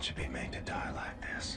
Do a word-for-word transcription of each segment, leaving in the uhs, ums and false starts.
should be made to die like this.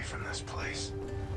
from this place.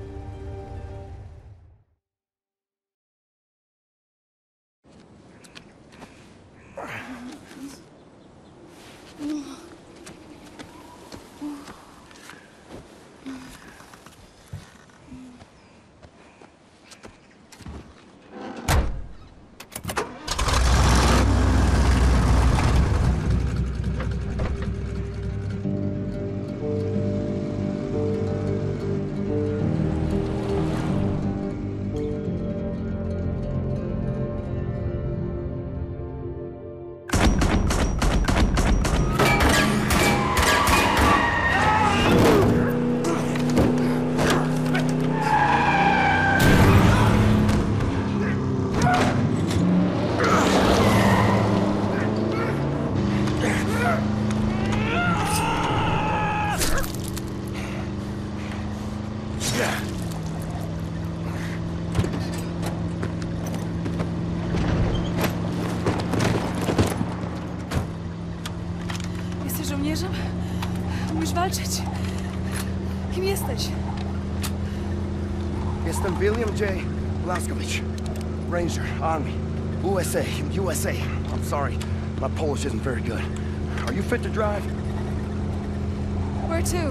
Jesteś żołnierzem? Umiesz walczyć? Kim jesteś? Jestem William J. Blazkowicz, Ranger, Army, U S A, U S A. I'm sorry, my Polish isn't very good. Are you fit to drive? Where to?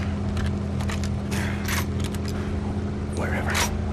Wherever.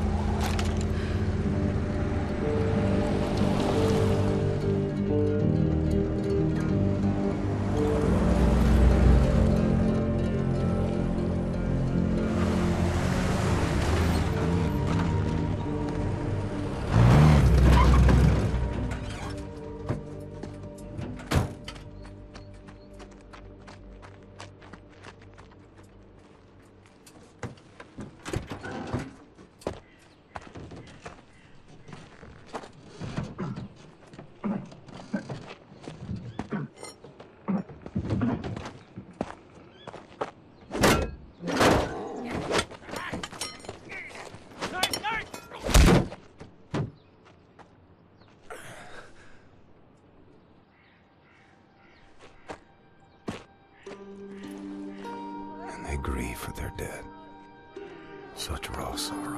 They grieve for their dead. Such raw sorrow.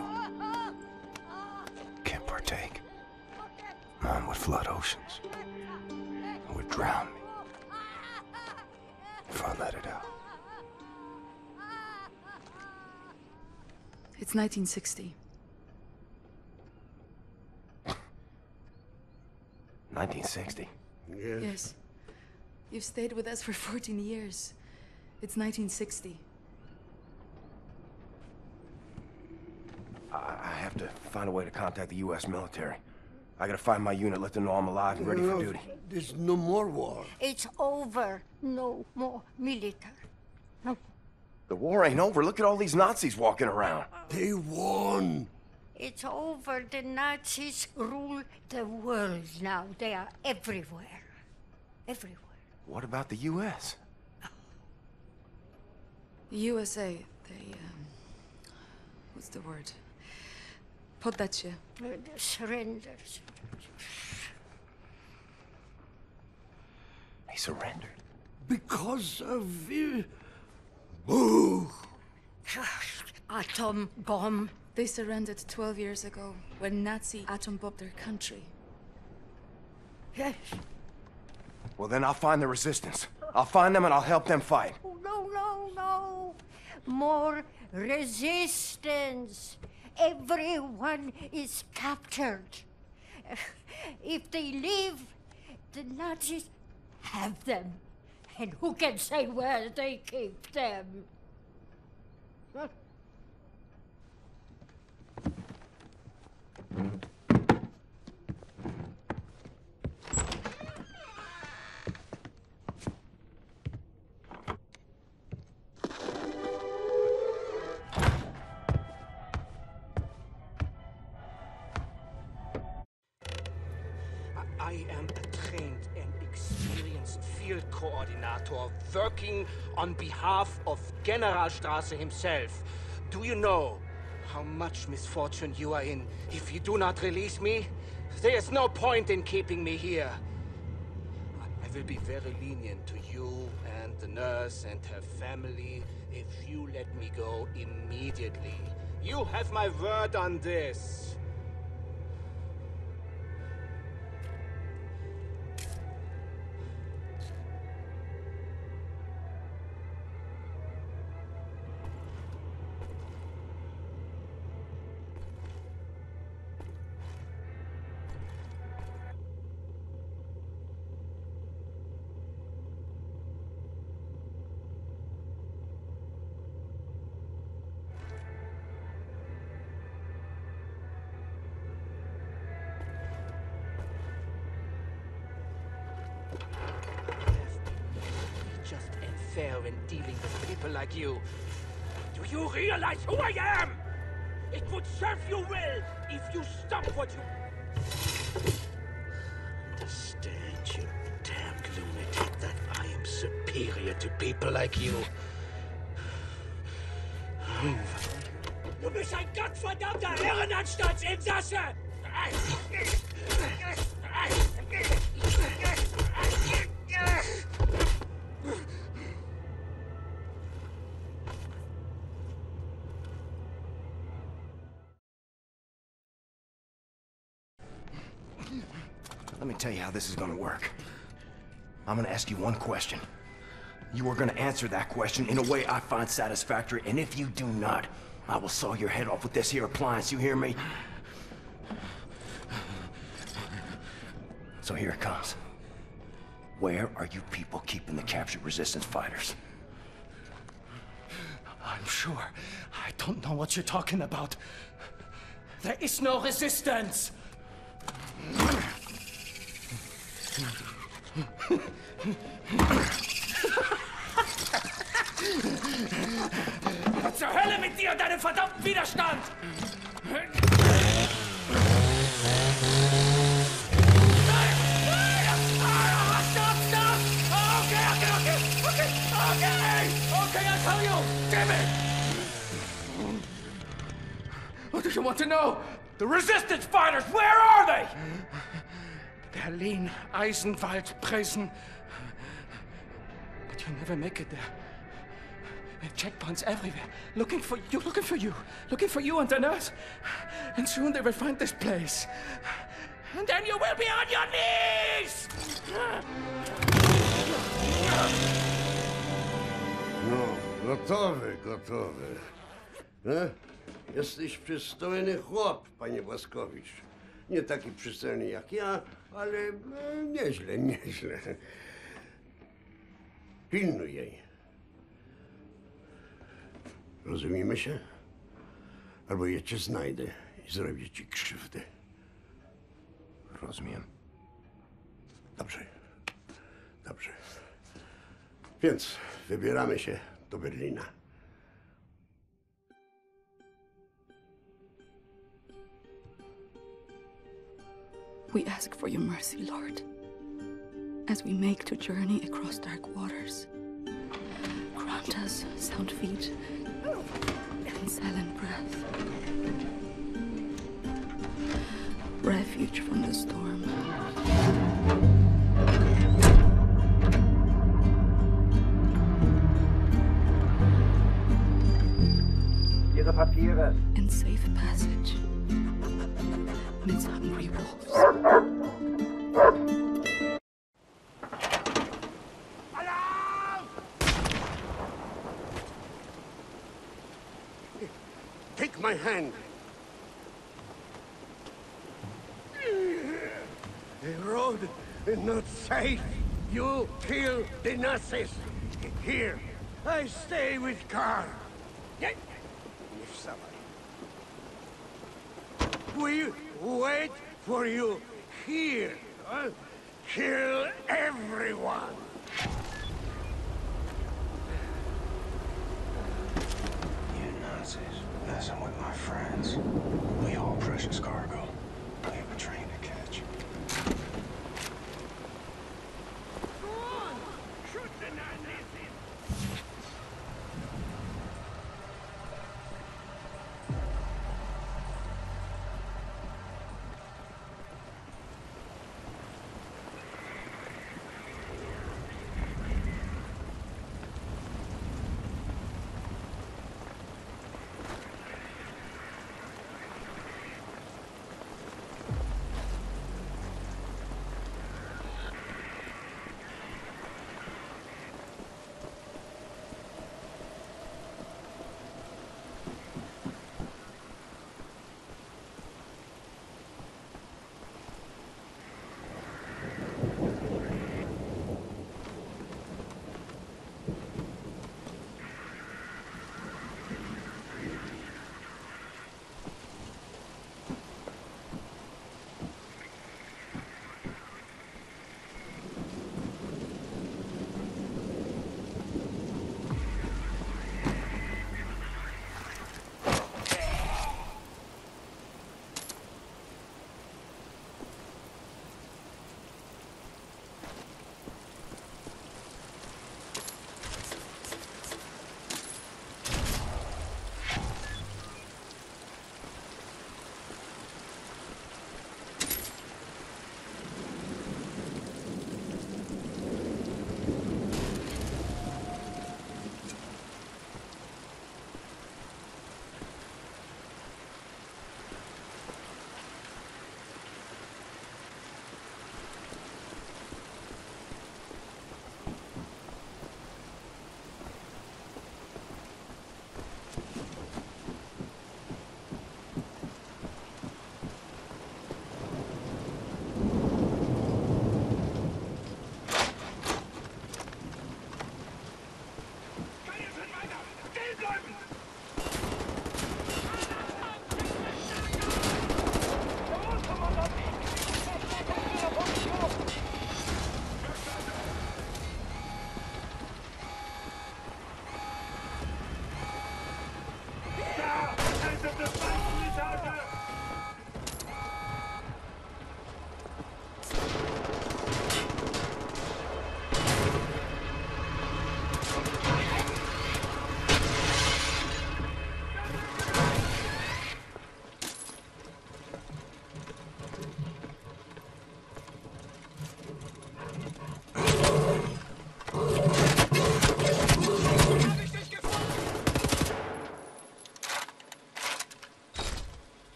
Can't partake. Mine would flood oceans. It would drown me. If I let it out. It's nineteen sixty. nineteen sixty? Yes. Yes. You've stayed with us for fourteen years. It's nineteen sixty. I, I have to find a way to contact the U S military. I gotta find my unit, let them know I'm alive and ready for duty. There's no more war. It's over. No more military. No. The war ain't over. Look at all these Nazis walking around. They won. It's over. The Nazis rule the world now. They are everywhere. Everywhere. What about the U S? The U S A, they, um... what's the word? Poddacie. Uh, the surrenders. He surrendered. Because of... Uh... Boo! Atom bomb. They surrendered twelve years ago when Nazi atom bombed their country. Yes. Well, then I'll find the resistance. I'll find them and I'll help them fight. Oh, no, no, no. More resistance. Everyone is captured. If they leave, the Nazis have them. And who can say where they keep them? I am a trained and experienced field coordinator working on behalf of Generalstrasse himself. Do you know how much misfortune you are in if you do not release me? There is no point in keeping me here. I will be very lenient to you and the nurse and her family if you let me go immediately. You have my word on this. Just unfair in dealing with people like you. Do you realize who I am? It would serve you well if you stop what you... Understand, you damned lunatic, that I am superior to people like you. Du bist ein gottverdammter Herrenanstaltsinsasse! Let me tell you how this is gonna work. I'm gonna ask you one question. You are gonna answer that question in a way I find satisfactory, and if you do not, I will saw your head off with this here appliance, you hear me? So here it comes. Where are you people keeping the captured resistance fighters? I'm sure. I don't know what you're talking about. There is no resistance! Was zur Hölle mit dir und deinem verdammten Widerstand? What do you want to know? The resistance fighters, where are they? Berlin, Eisenwald, Presen. But you'll never make it there. There are checkpoints everywhere. Looking for you, looking for you. Looking for you and the nurse. And soon they will find this place. And then you will be on your knees! No, gotowy, gotowy. E? Jesteś przystojny chłop, panie Błaskowicz. Nie taki przystojny jak ja, ale e, nieźle, nieźle. Pilnuj jej. Rozumiemy się? Albo ja cię znajdę i zrobię ci krzywdę. Rozumiem. Dobrze. Dobrze. Więc wybieramy się do Berlina. We ask for your mercy, Lord, as we make the journey across dark waters. Grant us sound feet and silent breath. Refuge from the storm. Ihre Papiere. And safe passage amidst hungry wolves. Take my hand. The road is not safe. You kill the Nazis. Here, I stay with Karl. We wait for you here. Huh? Kill everyone. You Nazis messing with my friends. We haul precious cargo. We have a train to catch. Go on! Shoot the Nazis!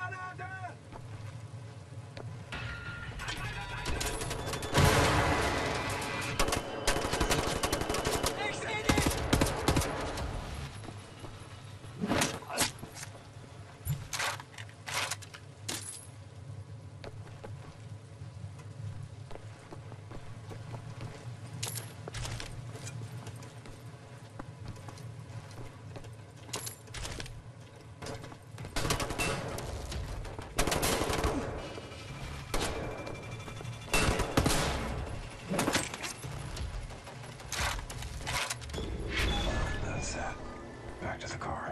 That's it. Back to the car.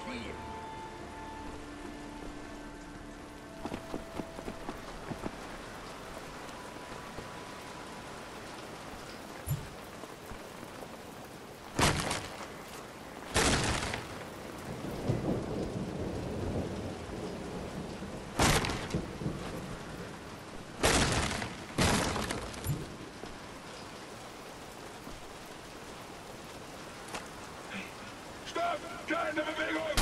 bije. Stopp! Keine Bewegung!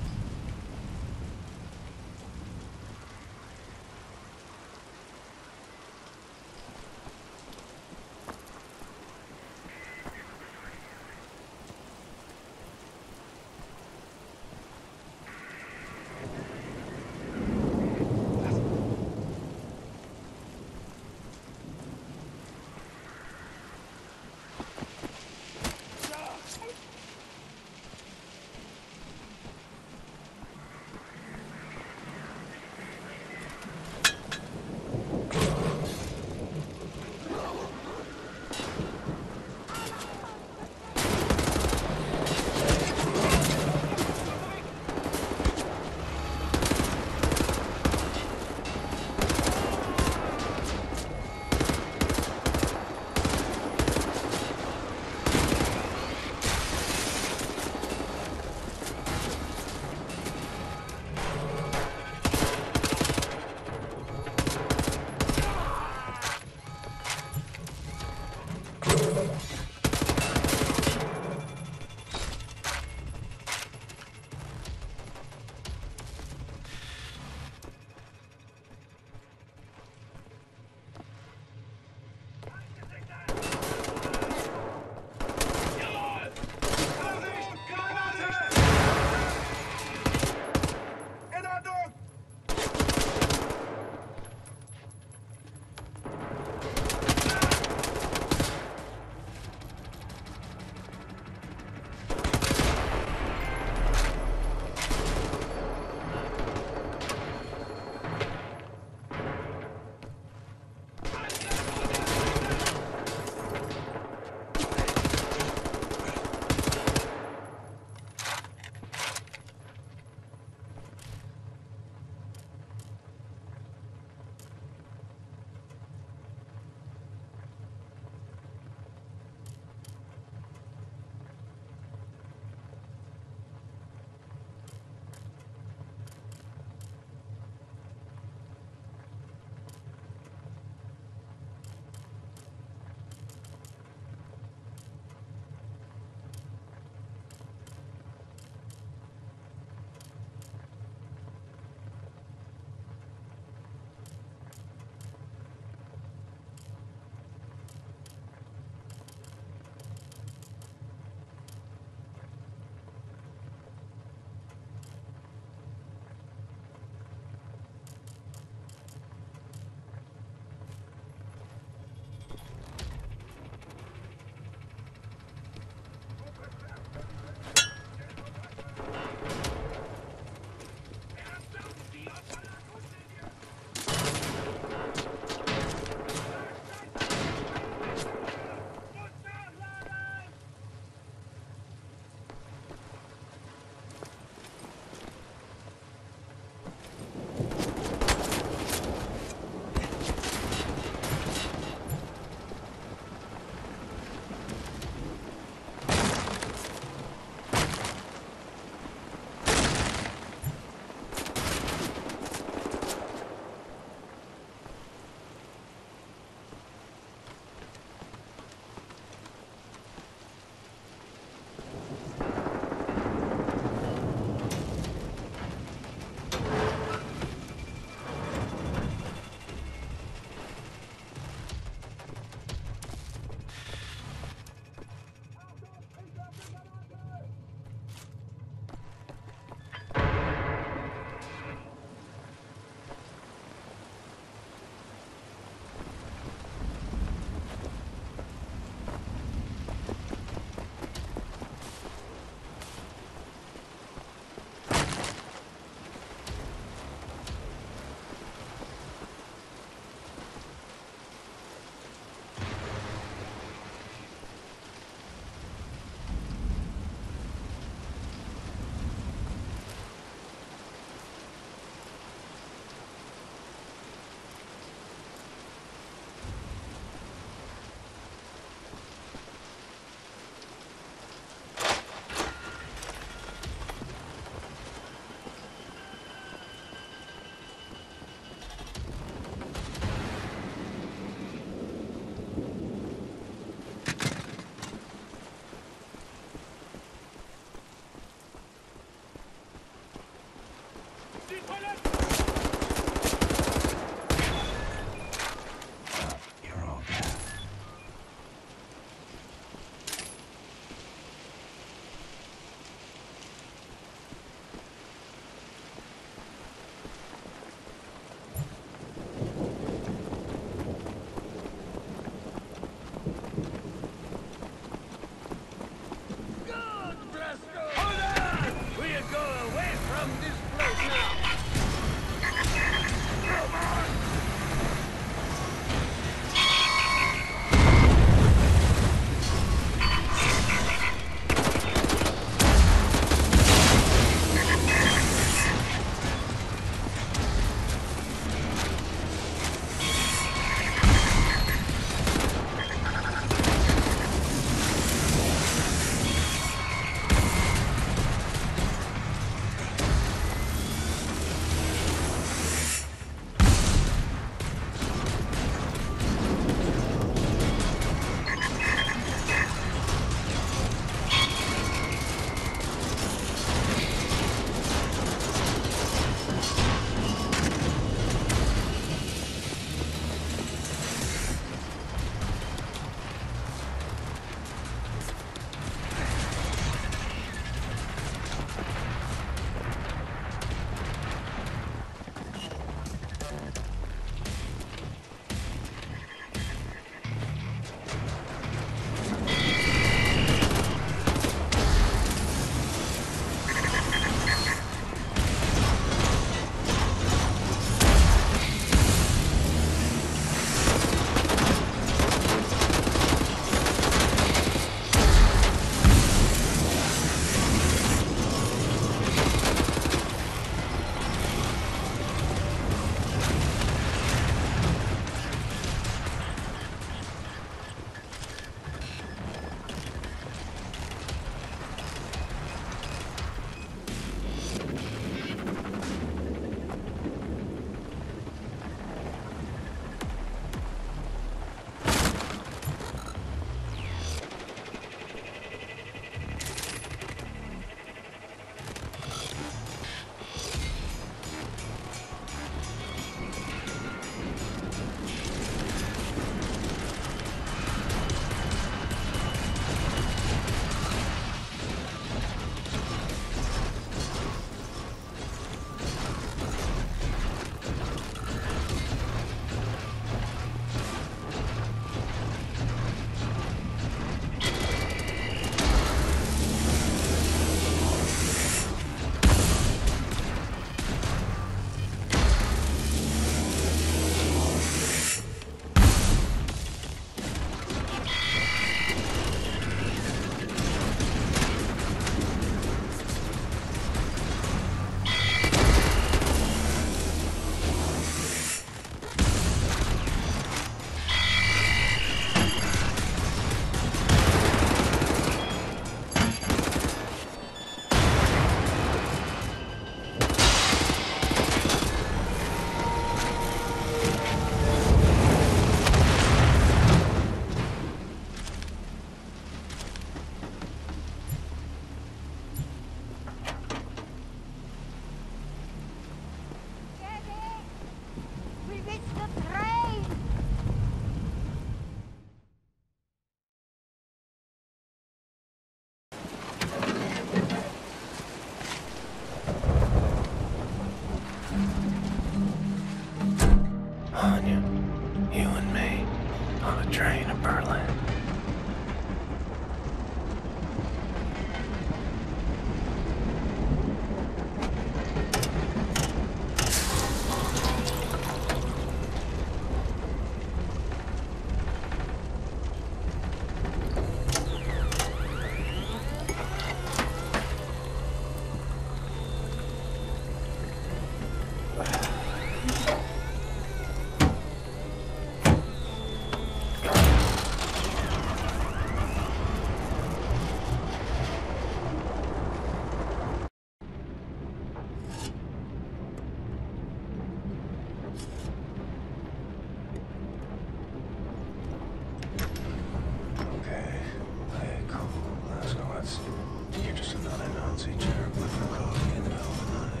schmaltzy jerk with a coffee in the middle of the night.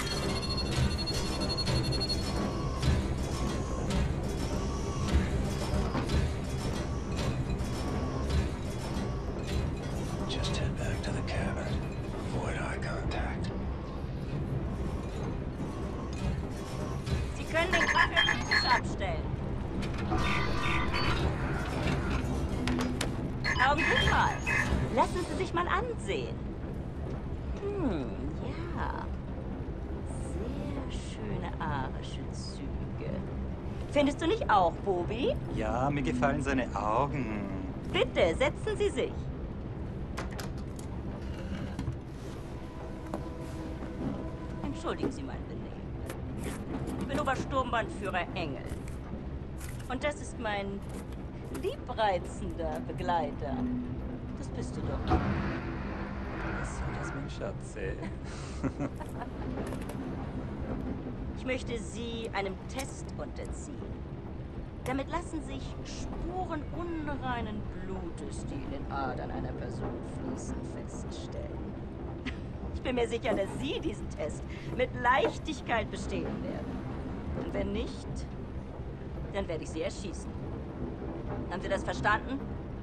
Just head back to the cabin. Avoid eye contact. Sie können den Kaffee auf den Tisch abstellen. Augenblick mal. Lassen Sie sich mal ansehen. Hm, ja. Sehr schöne arische Züge. Findest du nicht auch, Bobby? Ja, mir gefallen seine Augen. Bitte, setzen Sie sich. Entschuldigen Sie mein Benehmen. Ich bin Obersturmbannführer Engel. Und das ist mein liebreizender Begleiter. Das bist du doch. Was soll das, mein Schatze? Ich möchte Sie einem Test unterziehen. Damit lassen sich Spuren unreinen Blutes, die in den Adern einer Person fließen, feststellen. Ich bin mir sicher, dass Sie diesen Test mit Leichtigkeit bestehen werden. Und wenn nicht, dann werde ich Sie erschießen. Haben Sie das verstanden?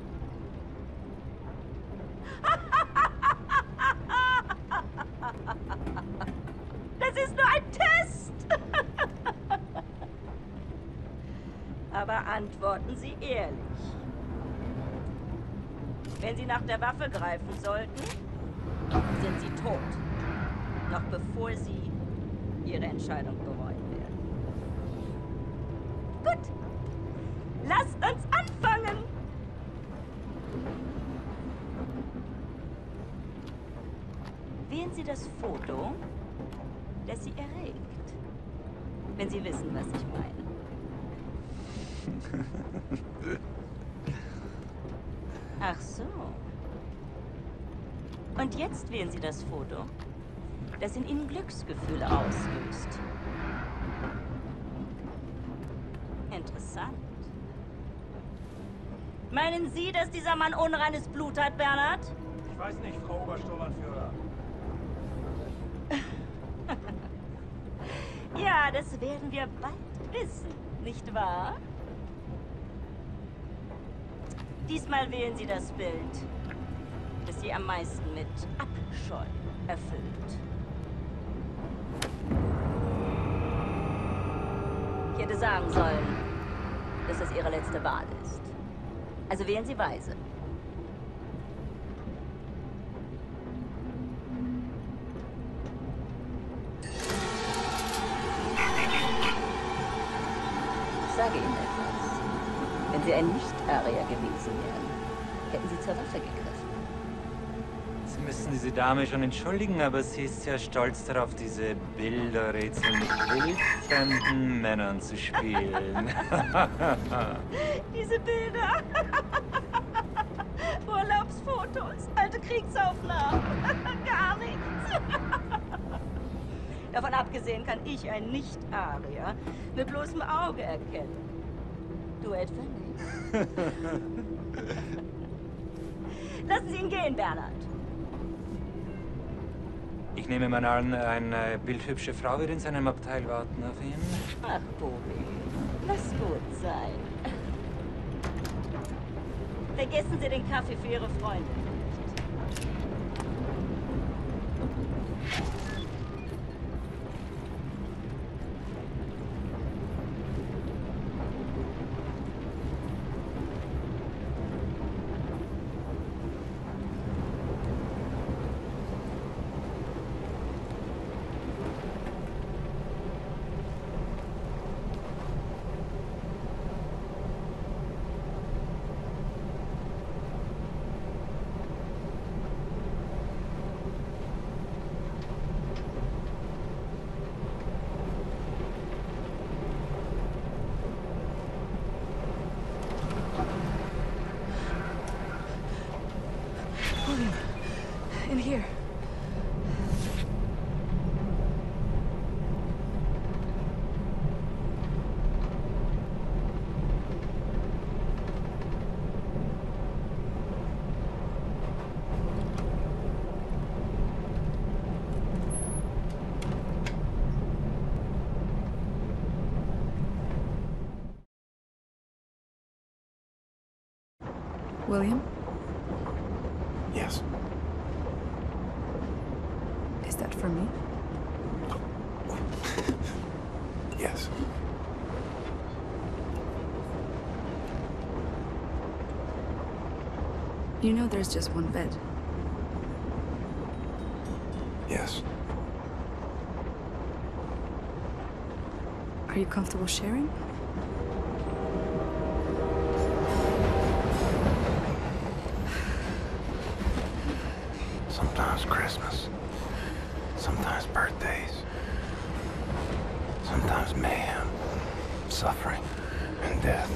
Das ist nur ein Test! Aber antworten Sie ehrlich. Wenn Sie nach der Waffe greifen sollten, sind Sie tot. Noch bevor Sie Ihre Entscheidung bereuen werden. Gut. Lasst uns anfangen! Wählen Sie das Foto, das Sie erregt. Wenn Sie wissen, was ich meine. Ach so. Und jetzt wählen Sie das Foto, das in Ihnen Glücksgefühle auslöst. Interessant. Meinen Sie, dass dieser Mann unreines Blut hat, Bernhard? Ich weiß nicht, Frau Obersturmbannführer. Ja, das werden wir bald wissen, nicht wahr? Diesmal wählen Sie das Bild, das Sie am meisten mit Abscheu erfüllt. Ich hätte sagen sollen, dass das Ihre letzte Wahl ist. Also wählen Sie weise. Ich sage Ihnen etwas. Wenn Sie ein Nicht-Arier gewesen wären, hätten Sie zur Waffe gegriffen. Sie müssen diese Dame schon entschuldigen, aber sie ist sehr stolz darauf, diese Bilderrätsel mit wildfremden Männern zu spielen. Diese Bilder. Urlaubsfotos, alte Kriegsaufnahmen. Gar nichts. Davon abgesehen kann ich ein Nicht-Arier mit bloßem Auge erkennen. Du etwa nicht? Lassen Sie ihn gehen, Bernhard. Ich nehme mal an, eine bildhübsche Frau wird in seinem Abteil warten auf ihn. Ach, Bobby, lass gut sein. Vergessen Sie den Kaffee für Ihre Freundin nicht. William? Yes. Is that for me? Yes. You know there's just one bed. Yes. Are you comfortable sharing? Sometimes Christmas. Sometimes birthdays. Sometimes mayhem, suffering, and death.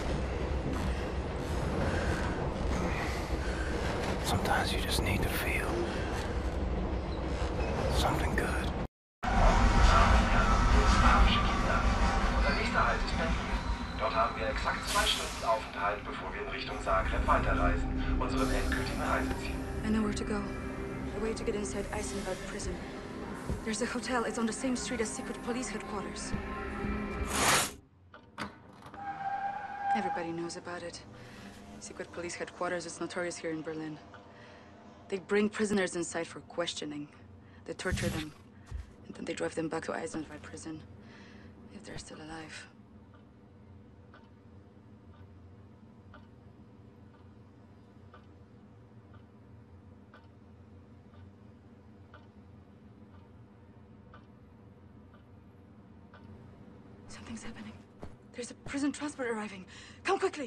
Sometimes you just need to feel something good. Unser nächster Halt ist Berlin. Dort haben wir exakt zwei Stunden Aufenthalt, bevor wir in Richtung Zagreb weiterreisen, unserem endgültigen Reiseziel. I know where to go. A way to get inside Eisenberg prison. There's a hotel. It's on the same street as secret police headquarters. Everybody knows about it. Secret police headquarters is notorious here in Berlin. They bring prisoners inside for questioning. They torture them. And then they drive them back to Eisenberg prison. If they're still alive. Something's happening. There's a prison transport arriving. Come quickly!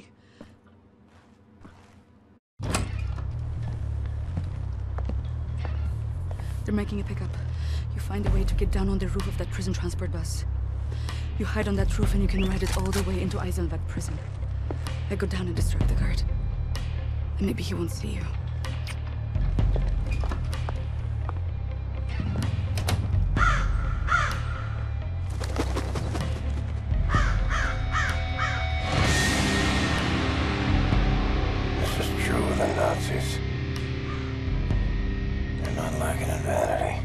They're making a pickup. You find a way to get down on the roof of that prison transport bus. You hide on that roof and you can ride it all the way into Eisenberg prison. I go down and distract the guard. And maybe he won't see you. This is true of the Nazis. They're not lacking in vanity.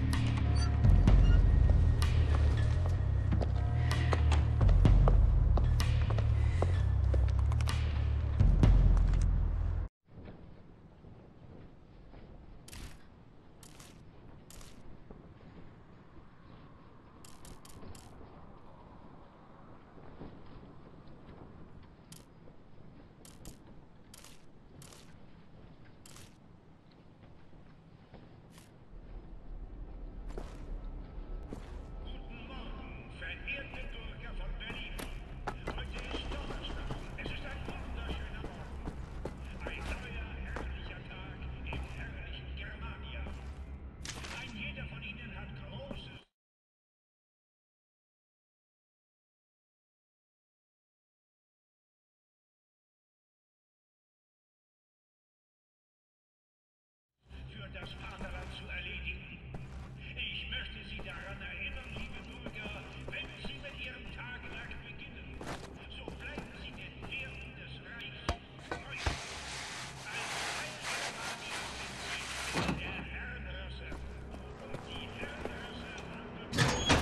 Das Vaterland zu erledigen. Ich möchte Sie daran erinnern, liebe Bürger, wenn Sie mit Ihrem Tagewerk beginnen, so bleiben Sie den Werten des Reichs treu. Als Teil Germania sind Sie der Herrenrasse. Und die Herrenrasse wird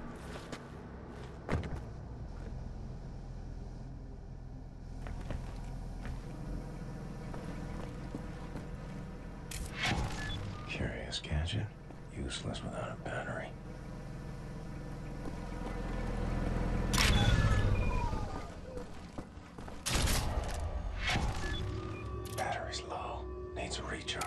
Curious gadget, useless without a battery. Battery's low, needs a recharge.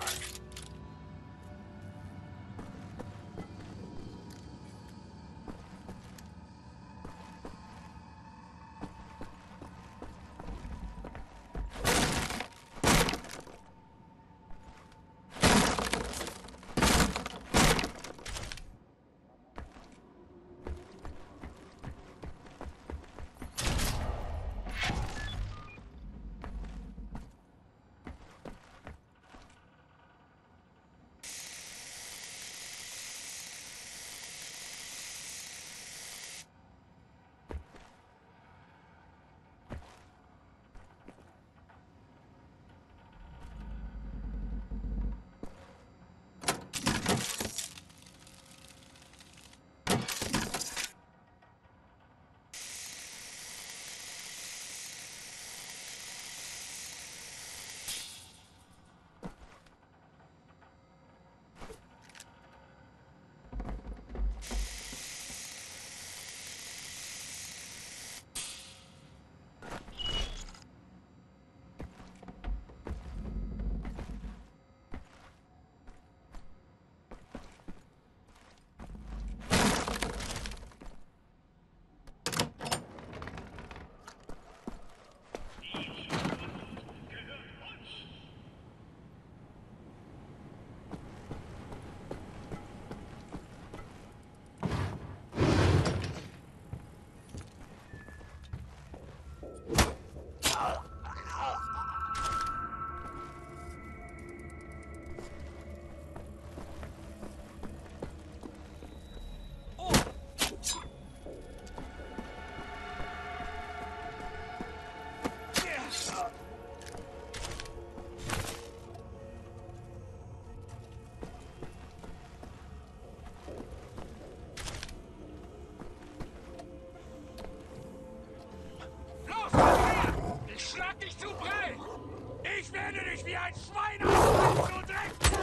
Wenn du dich wie ein Schwein aufhältst, du Dreck!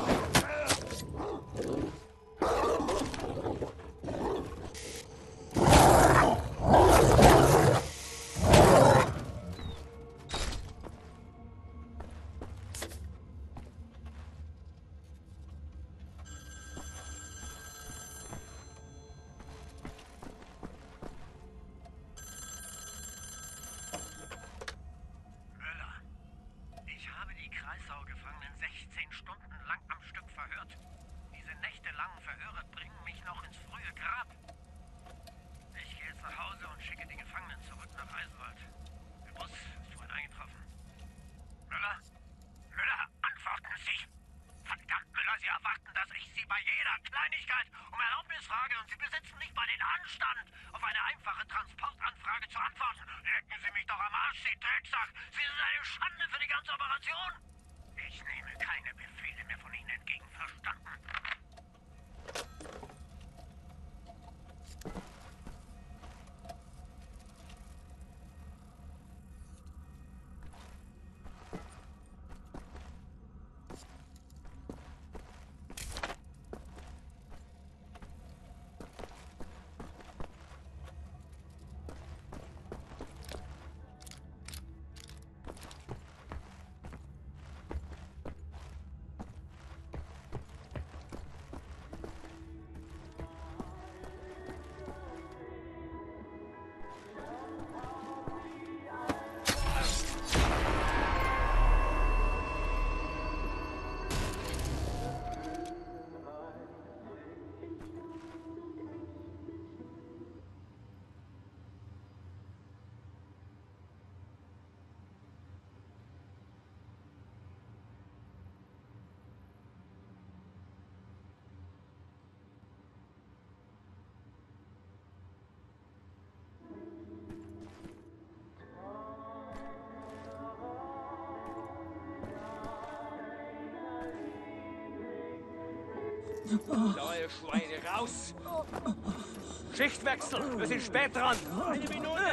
Neue Schweine, raus! Schichtwechsel, wir sind spät dran. Eine Minute!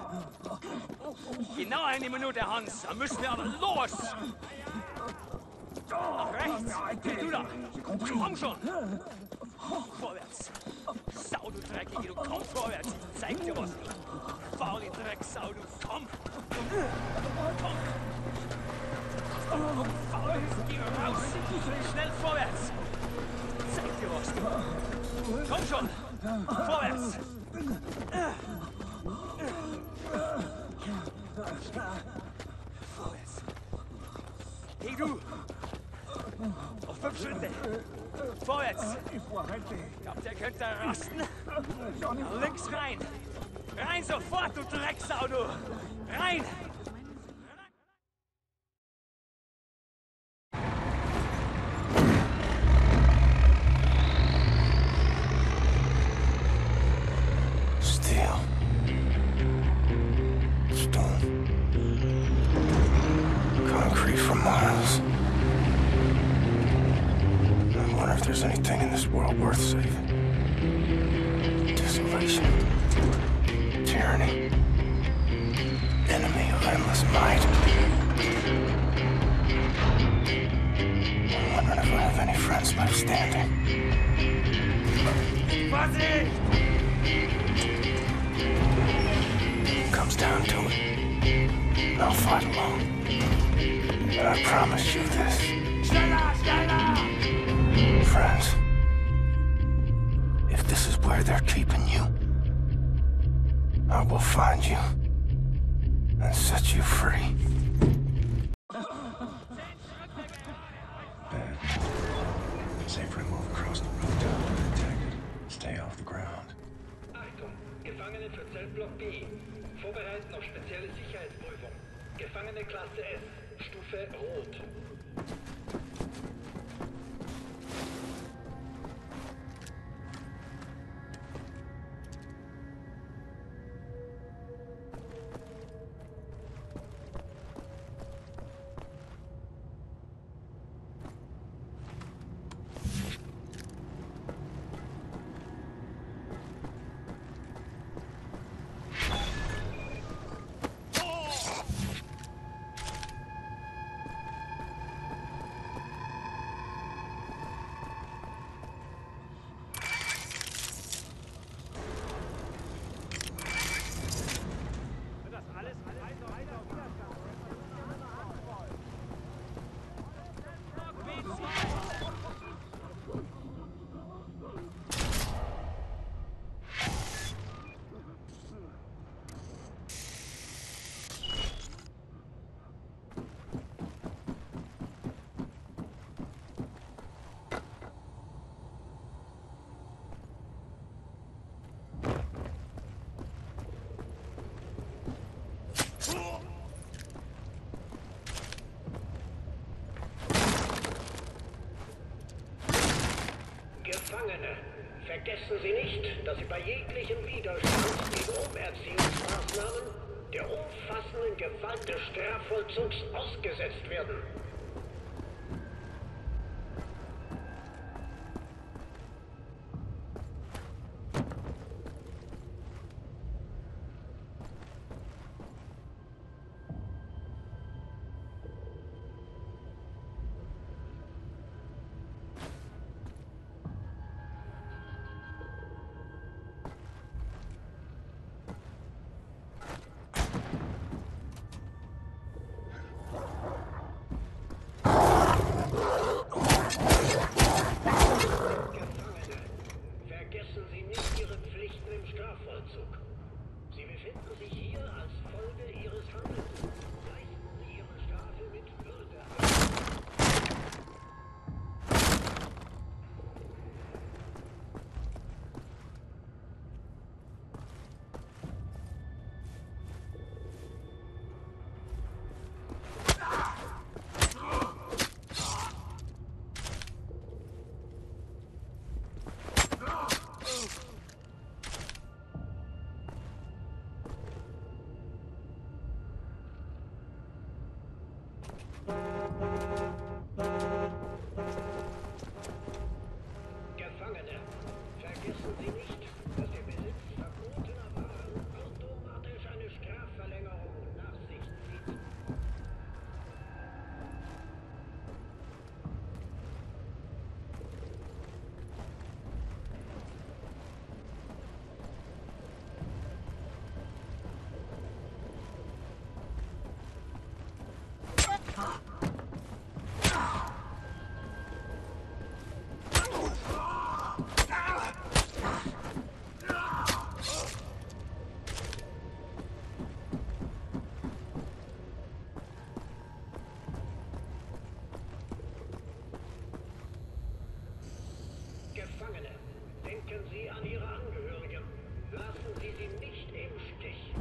Genau eine Minute, Hans. Dann müssen wir aber los! Nach rechts! Geh du da! Komm schon! Vorwärts! Sau, du Dreckige, du komm vorwärts! Ich zeig dir was! Faule Drecksau, du komm! Komm! Faule, geh raus! Schnell vorwärts! Zeig dir was, du! Komm schon! Vorwärts! Vorwärts! Hey du! Auf fünf Schritte! Vorwärts! Glaubt ihr könnt da rasten? Links rein! Rein sofort, du Drecksau, du! Rein! Gefangene, vergessen Sie nicht, dass Sie bei jeglichem Widerstand gegen Umerziehungsmaßnahmen der umfassenden Gewalt des Strafvollzugs ausgesetzt werden. Vergessen Sie nicht Ihre Pflichten im Strafvollzug. Sie befinden sich hier als Folge Ihres Handelns. Leisten Sie Ihre Strafe mit Würde ab. Gefangene, vergessen Sie nicht, dass der Besitz verbotener Waren automatisch eine Strafverlängerung nach sich zieht. Gefangene, denken Sie an Ihre Angehörigen. Lassen Sie sie nicht im Stich.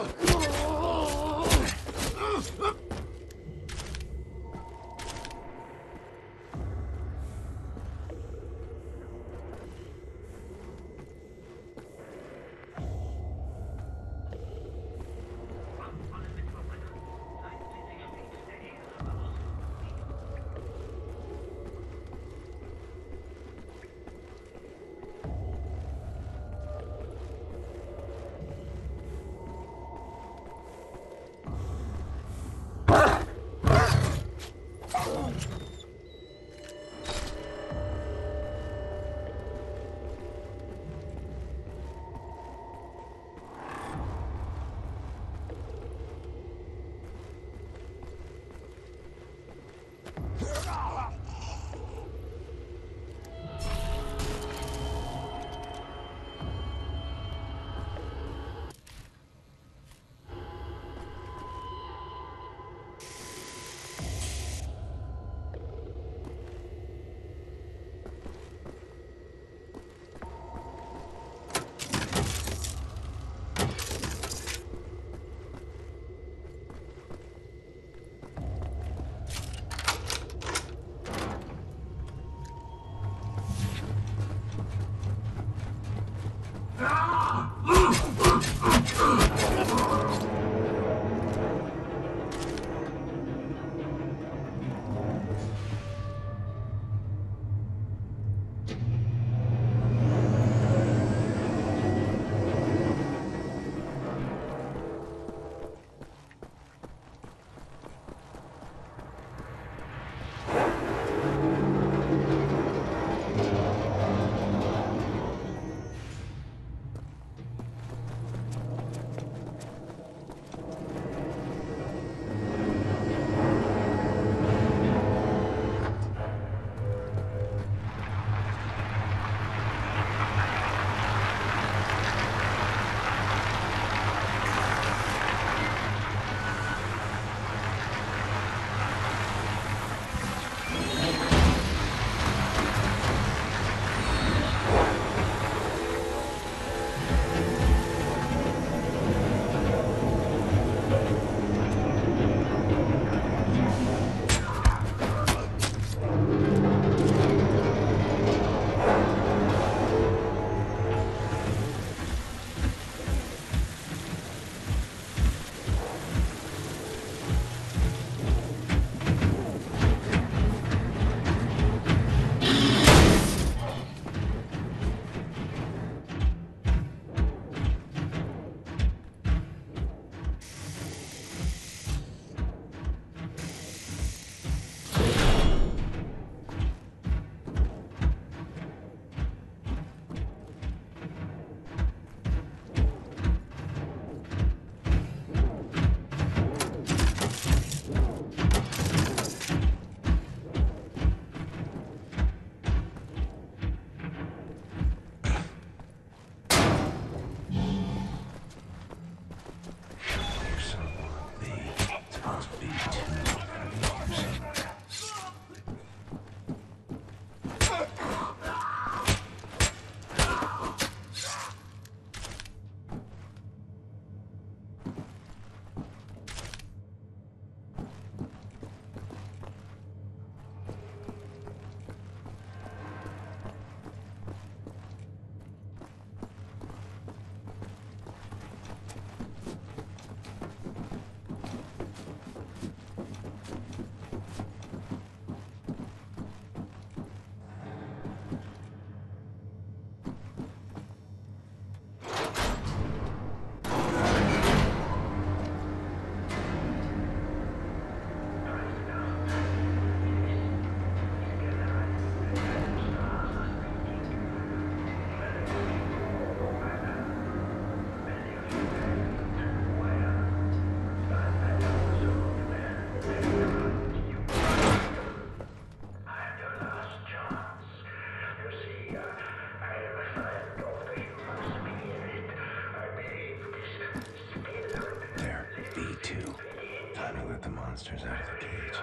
monsters out of the cage.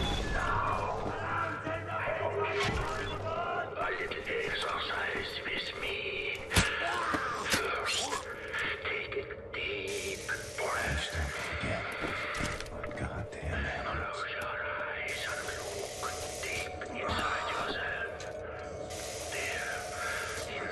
I didn't exercise this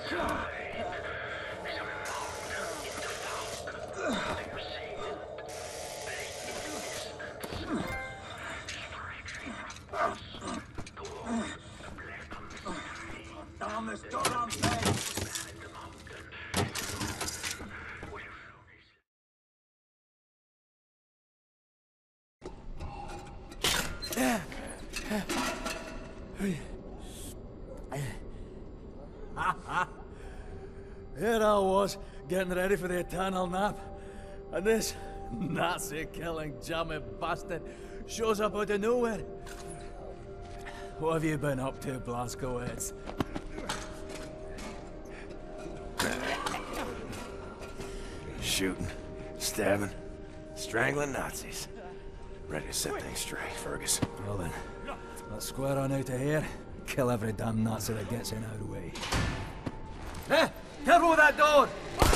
Here I was, getting ready for the eternal nap. And this Nazi-killing jammy bastard shows up out of nowhere. What have you been up to, Blazkowicz? Shooting, stabbing, strangling Nazis. Ready to set things straight, Fergus. Well then, let's square on out of here. Kill every damn Nazi that gets in our way. Hey! Careful with that door!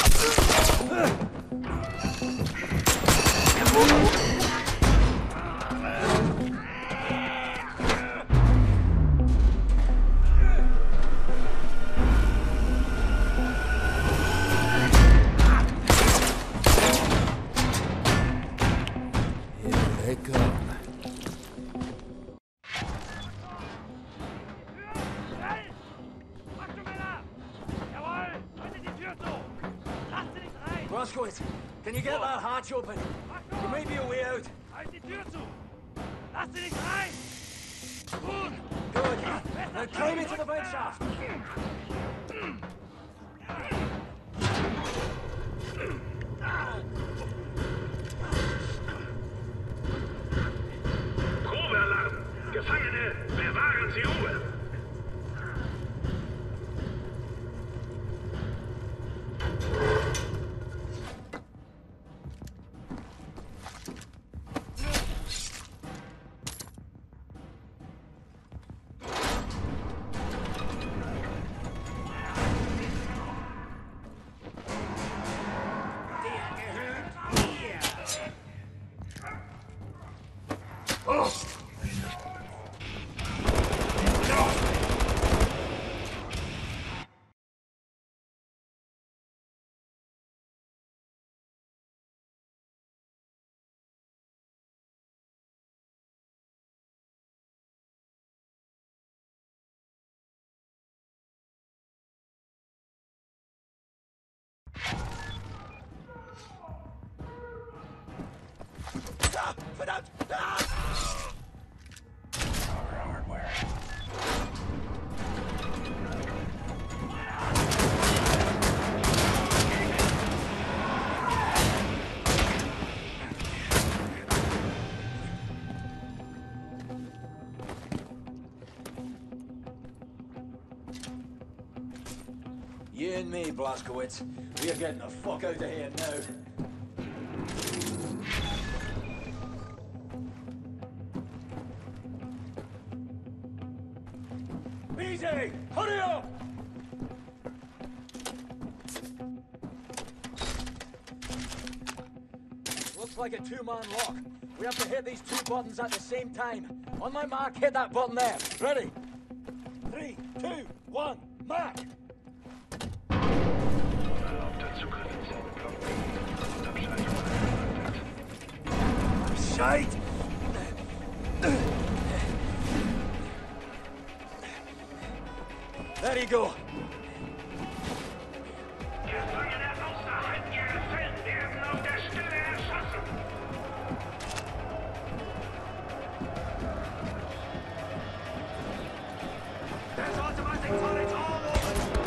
Here they come. Blazkowicz, can you get that hatch open? There may be a way out. Halt die Tür zu! Lass sie nicht rein! Gut! Good. Now climb into the vent shaft. Probealarm! Gefangene, bewahren Sie Ruhe! Ah, verdammt! Ah! Hardware. You and me, Blazkowicz. We are getting the fuck out of here now. Easy! Hurry up! Looks like a two-man lock. We have to hit these two buttons at the same time. On my mark, hit that button there. Ready? Three, two, one, mark! Shite! There you go. Gefangene außerhalb ihrer Zellen werden auf der Stelle erschossen. There's automatic bullets all over.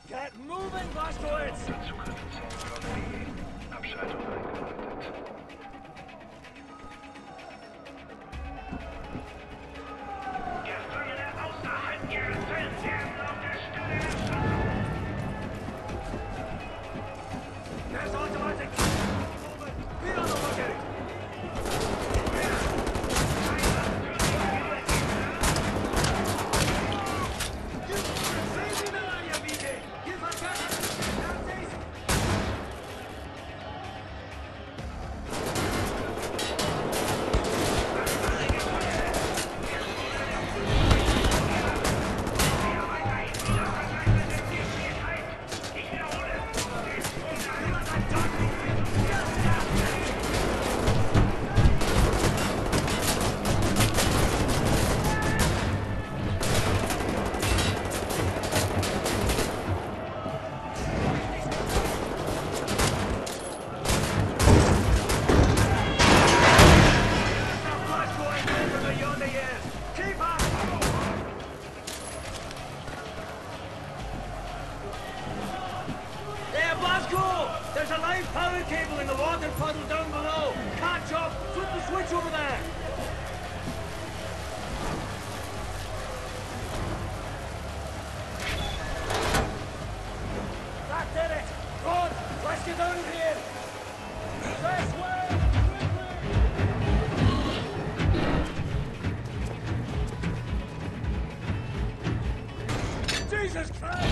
Get moving, Blaskowitz! Zugriffe zehn fünf B. Abschaltung eingeleitet. Gefangene außerhalb ihrer Zellen werden auf der Stelle erschossen. There's automatic! Be on the lookout! There's a live power cable in the water puddle down below. Catch up! Flip the switch over there! That did it! Run! Let's get out of here! This way! Jesus Christ!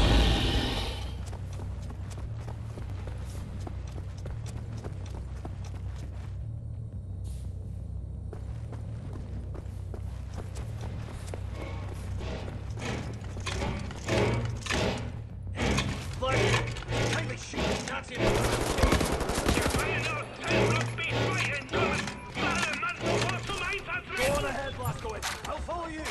I'll follow you!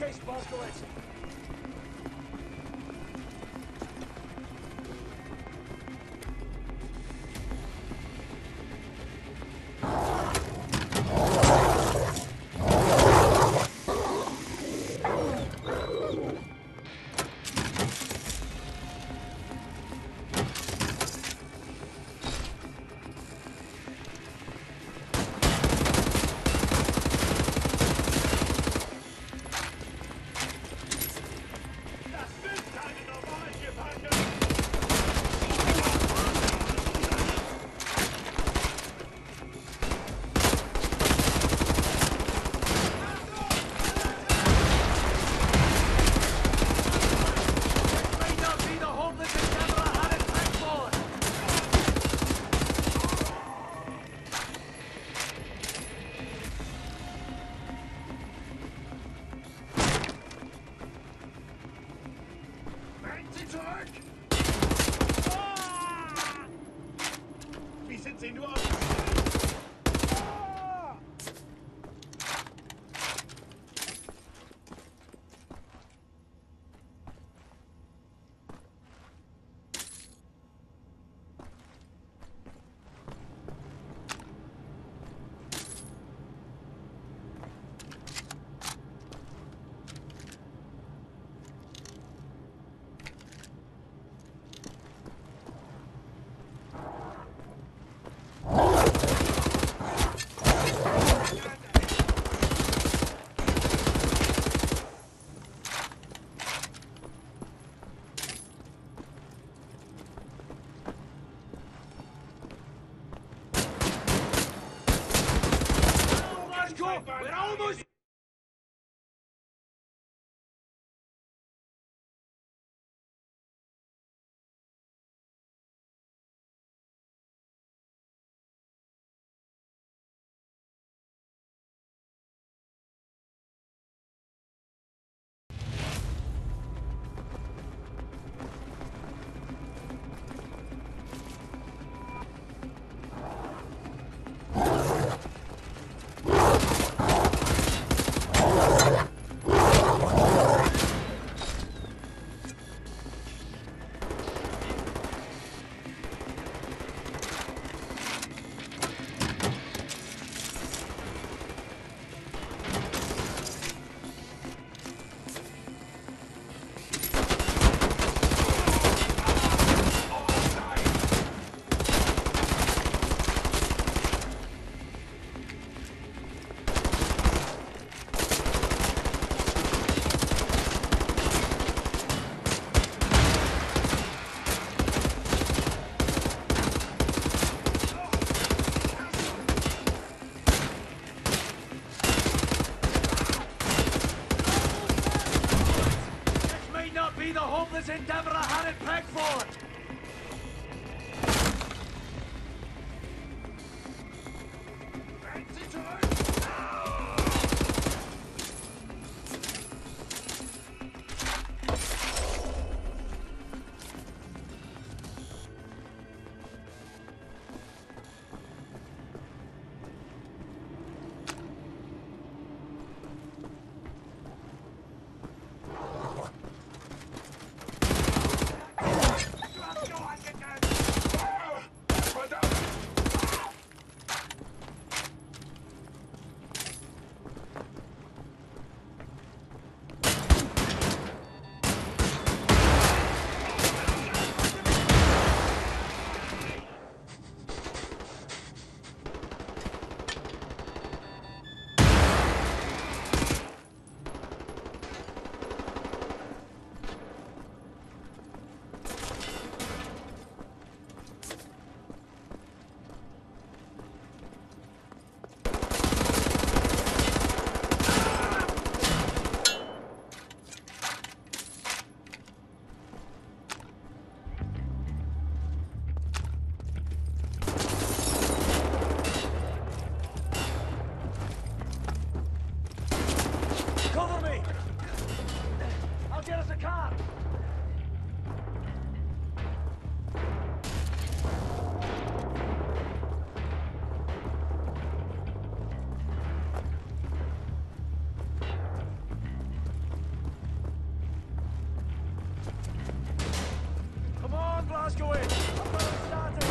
place, Boskowitz. Blazkowicz! I'm going started!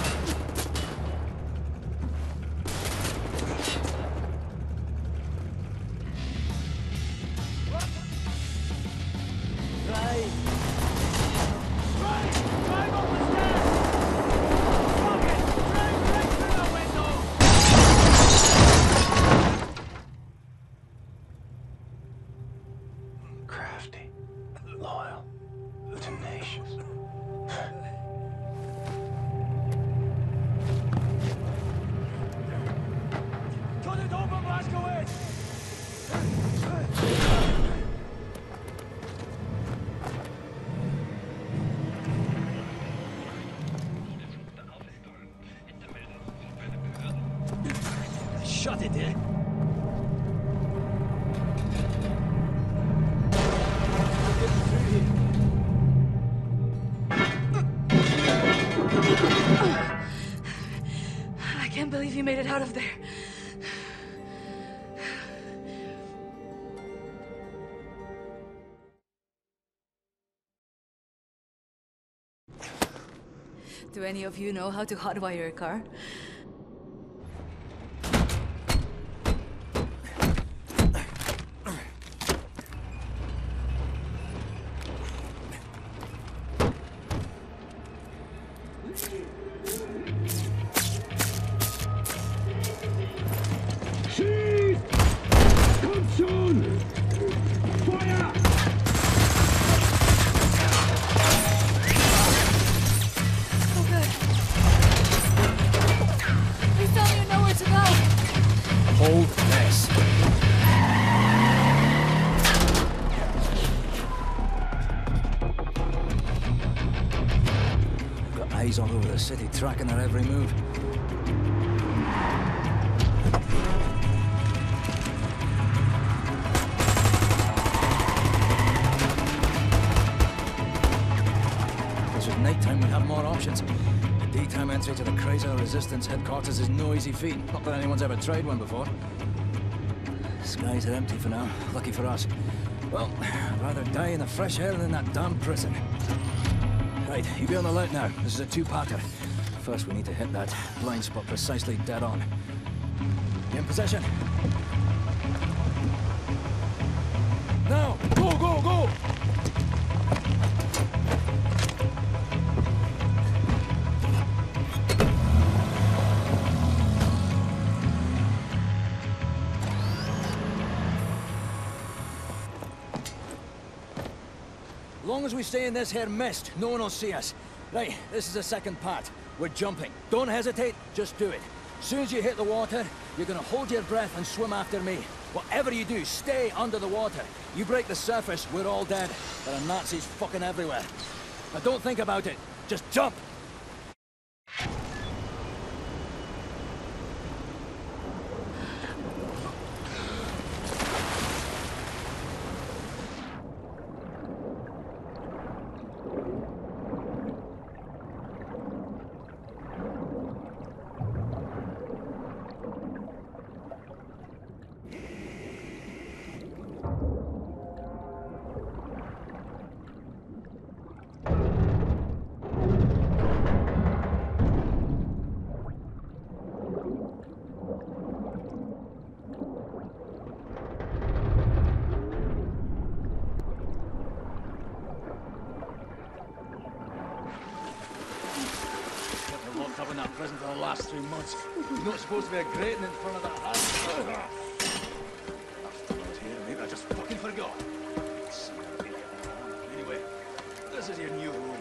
Right! Right! Drive up the stairs! Fuck it! Drive right through the window! Crafty, loyal, tenacious. Cut it open, Blazkowicz! Shut it, eh? I can't believe you made it out of there. Do any of you know how to hotwire a car? Kommt schon! Feuer! Oh, good. Please tell me you know where to go. Hold this. Got eyes all over the city, tracking their every move. Nighttime, we'd have more options. The daytime entry to the Chrysler Resistance headquarters is no easy feat. Not that anyone's ever tried one before. Skies are empty for now. Lucky for us. Well, I'd rather die in the fresh air than in that damn prison. Right, you be on the lookout now. This is a two-parter. First, we need to hit that blind spot precisely dead on. You in position? Now! Go, go, go! As long as we stay in this here mist, no one will see us. Right, this is the second part. We're jumping. Don't hesitate, just do it. As soon as you hit the water, you're gonna hold your breath and swim after me. Whatever you do, stay under the water. You break the surface, we're all dead. There are Nazis fucking everywhere. Now don't think about it, just jump! I've been in prison for the last three months. You're not supposed to be a grating in front of that house. Here, maybe I just fucking forgot. Anyway, this is your new home.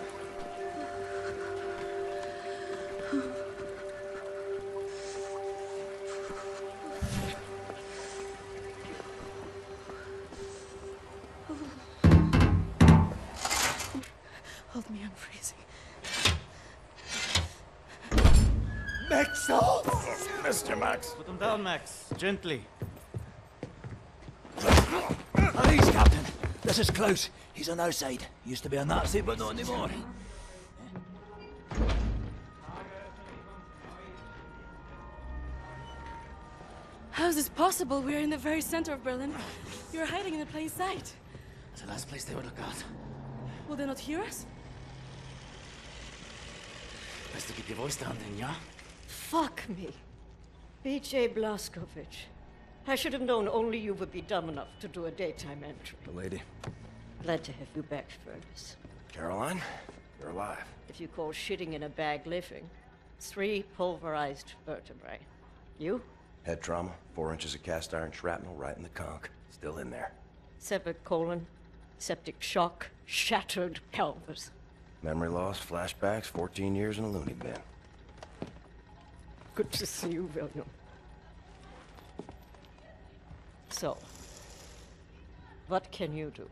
Hold me, I'm freezing. Max! Oh, Mister Max! Put him down, Max. Gently. Please, Captain. This is Klaus. He's on our side. Used to be a Nazi, but not anymore. How is this possible? We're in the very center of Berlin. You're hiding in a plain sight. That's the last place they would look out. Will they not hear us? to keep your voice down then, yeah? Fuck me. B J Blazkowicz. I should have known only you would be dumb enough to do a daytime entry. The lady. Glad to have you back, Fergus. Caroline, you're alive. If you call shitting in a bag living, three pulverized vertebrae. You? Head trauma, four inches of cast iron shrapnel right in the conch. Still in there. Severed colon, septic shock, shattered pelvis. Memory loss, flashbacks, fourteen years in a loony bin. Good to see you, William. So, what can you do?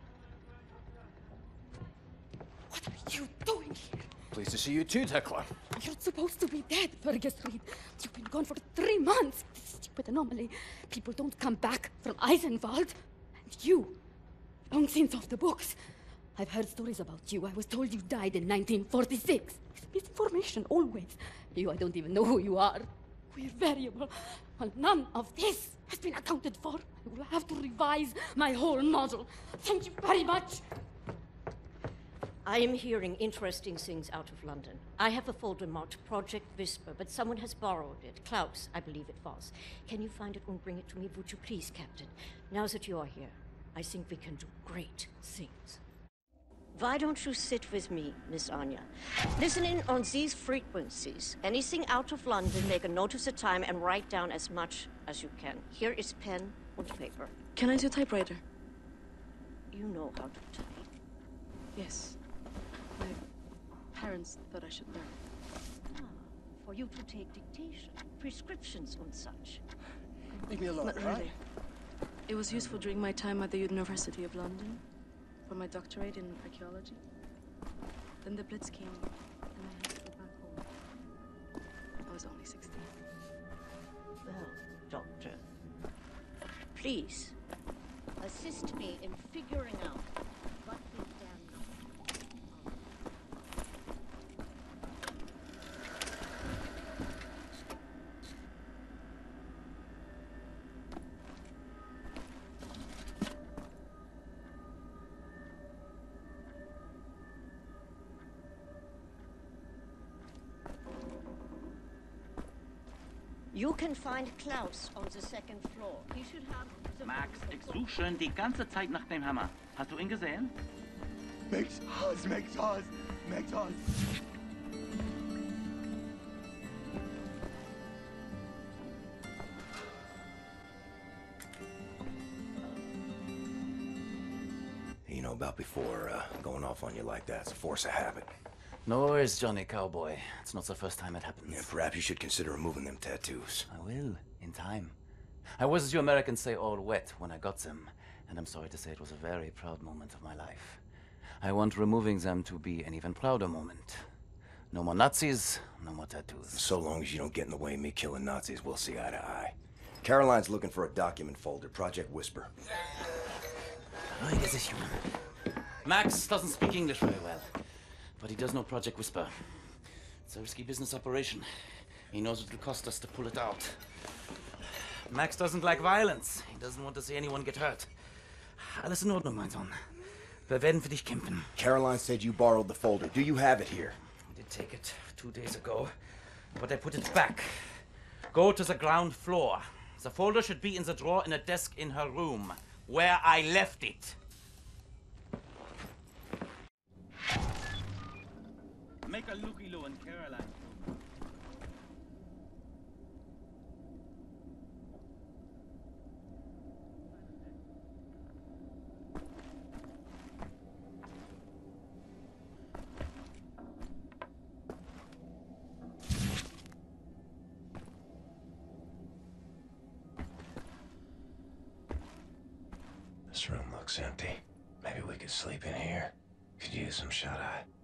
What are you doing here? Pleased to see you too, Tekla. You're supposed to be dead, Fergus Reed. You've been gone for three months. This stupid anomaly. People don't come back from Eisenwald. And you, long since off the books. I've heard stories about you. I was told you died in nineteen forty-six. Misinformation, always. You, I don't even know who you are. We're variable. Well, none of this has been accounted for. I will have to revise my whole model. Thank you very much. I am hearing interesting things out of London. I have a folder marked Project Whisper, but someone has borrowed it. Klaus, I believe it was. Can you find it and bring it to me, would you please, Captain? Now that you are here, I think we can do great things. Why don't you sit with me, Miss Anya? Listen in on these frequencies. Anything out of London, make a note of the time and write down as much as you can. Here is pen and paper. Can I use your typewriter? You know how to type. Yes. My parents thought I should learn. Ah, for you to take dictation, prescriptions and such. Leave me alone, Not right? really. It was useful during my time at the University of London for my doctorate in archaeology. Then the Blitz came, and I had to go back home. I was only sixteen. Well, Doctor, please assist me in figuring out what we can know. You can find Klaus on the second floor. He should have the Max, ich suche schon die ganze Zeit nach dem Hammer. Hast du ihn gesehen? McDonald's, McDonald's, McDonald's. You know about before uh, going off on you like that. It's a force of habit. No worries, Johnny Cowboy. It's not the first time it happens. Yeah, perhaps you should consider removing them tattoos. I will, in time. I was, as you Americans say, all wet when I got them. And I'm sorry to say it was a very proud moment of my life. I want removing them to be an even prouder moment. No more Nazis, no more tattoos. So long as you don't get in the way of me killing Nazis, we'll see eye to eye. Caroline's looking for a document folder, Project Whisper. Oh, he is a human. Max doesn't speak English very well, but he does know Project Whisper. It's a risky business operation. He knows it will cost us to pull it out. Max doesn't like violence. He doesn't want to see anyone get hurt. Alles in Ordnung, mein Sohn. Wir werden für dich kämpfen. Caroline said you borrowed the folder. Do you have it here? I did take it two days ago, but I put it back. Go to the ground floor. The folder should be in the drawer in a desk in her room, where I left it. Make a looky-loo in Caroline. This room looks empty. Maybe we could sleep in here. Could use some shut-eye.